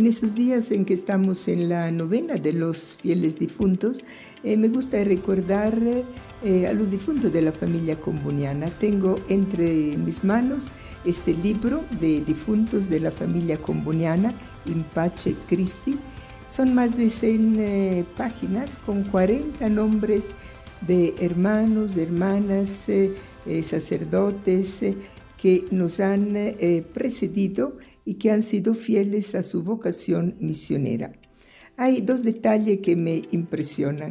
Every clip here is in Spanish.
En esos días en que estamos en la novena de los fieles difuntos, me gusta recordar a los difuntos de la familia comboniana. Tengo entre mis manos este libro de difuntos de la familia comboniana, In Pace Christi. Son más de 100 páginas con 40 nombres de hermanos, hermanas, sacerdotes que nos han precedido y que han sido fieles a su vocación misionera. Hay dos detalles que me impresionan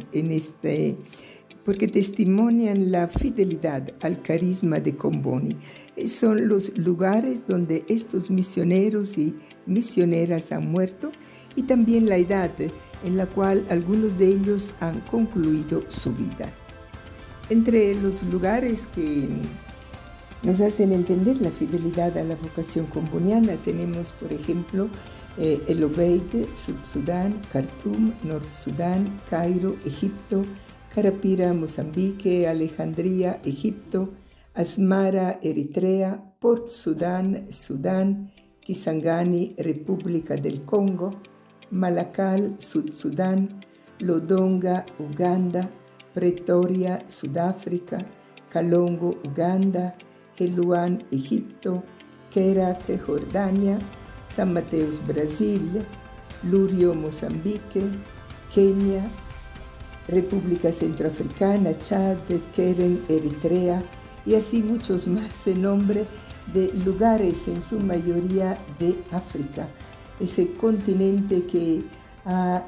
porque testimonian la fidelidad al carisma de Comboni. Son los lugares donde estos misioneros y misioneras han muerto y también la edad en la cual algunos de ellos han concluido su vida. Entre los lugares que nos hacen entender la fidelidad a la vocación comboniana tenemos, por ejemplo, El Obeid, Sud-Sudán, Khartoum, Nord-Sudán, Cairo, Egipto, Carapira, Mozambique, Alejandría, Egipto, Asmara, Eritrea, Port Sudán, Sudán, Kisangani, República del Congo, Malakal, Sud-Sudán, Lodonga, Uganda, Pretoria, Sudáfrica, Kalongo, Uganda, Heluan, Egipto, Kerak, Jordania, San Mateus, Brasil, Lurio, Mozambique, Kenia, República Centroafricana, Chad, Keren, Eritrea y así muchos más en nombre de lugares en su mayoría de África, ese continente que ha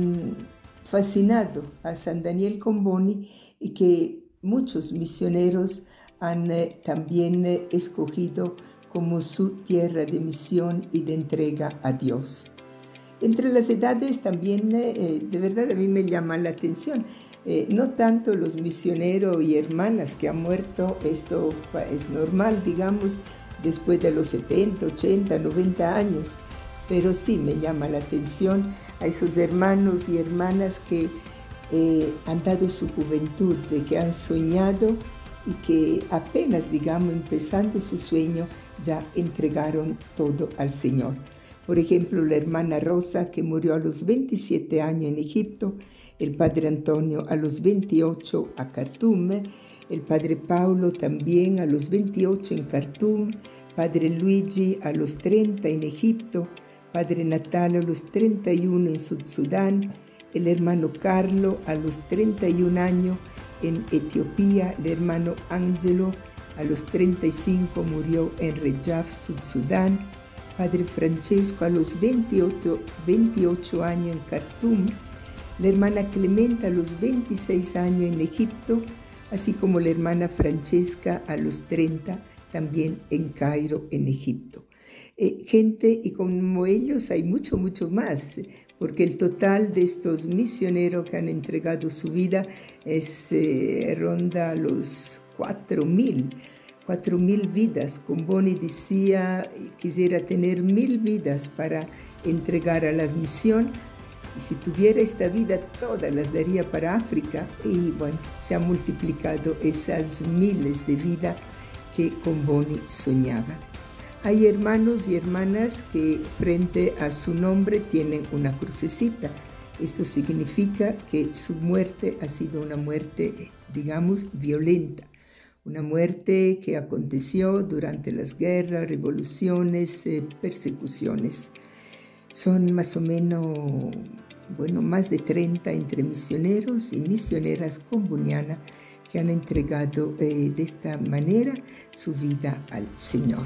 fascinado a San Daniel Comboni y que muchos misioneros han también escogido como su tierra de misión y de entrega a Dios. Entre las edades también, de verdad a mí me llama la atención, no tanto los misioneros y hermanas que han muerto, esto es normal, digamos, después de los 70, 80, 90 años, pero sí me llama la atención a esos hermanos y hermanas que han dado su juventud, de que han soñado y que apenas, digamos, empezando su sueño, ya entregaron todo al Señor. Por ejemplo, la hermana Rosa, que murió a los 27 años en Egipto, el padre Antonio a los 28 a Khartoum, el padre Paulo también a los 28 en Khartoum, padre Luigi a los 30 en Egipto, padre Natal a los 31 en Sud-Sudán, el hermano Carlo a los 31 años en Etiopía, el hermano Angelo a los 35 murió en Rejaf, Sud-Sudán, padre Francesco a los 28 años en Khartoum, la hermana Clementa a los 26 años en Egipto, así como la hermana Francesca a los 30 también en Cairo, en Egipto. Gente, y como ellos hay mucho más, porque el total de estos misioneros que han entregado su vida ronda los 4.000 vidas. Comboni decía, quisiera tener 1.000 vidas para entregar a la misión, y si tuviera esta vida todas las daría para África, y bueno, se han multiplicado esas miles de vidas que Comboni soñaba. Hay hermanos y hermanas que frente a su nombre tienen una crucecita. Esto significa que su muerte ha sido una muerte, digamos, violenta. Una muerte que aconteció durante las guerras, revoluciones, persecuciones. Son más o menos, más de 30 entre misioneros y misioneras combonianas que han entregado de esta manera su vida al Señor.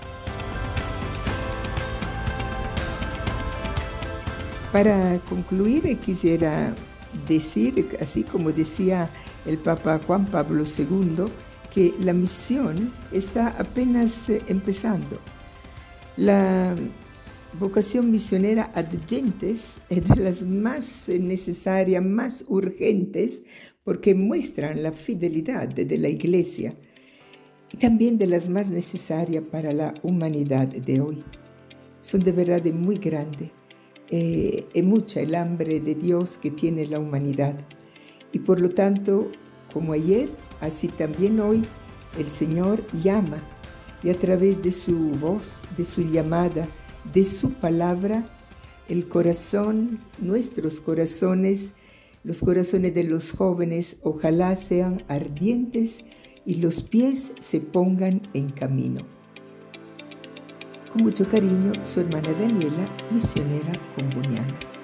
Para concluir, quisiera decir, así como decía el Papa Juan Pablo II, que la misión está apenas empezando. La vocación misionera ad gentes es de las más necesarias, más urgentes, porque muestran la fidelidad de la Iglesia y también de las más necesarias para la humanidad de hoy. Son de verdad muy grandes. Es mucha el hambre de Dios que tiene la humanidad. Y por lo tanto, como ayer, así también hoy, el Señor llama y a través de su voz, de su llamada, de su palabra, el corazón, nuestros corazones, los corazones de los jóvenes, ojalá sean ardientes y los pies se pongan en camino. Con mucho cariño, su hermana Daniela, misionera comboniana.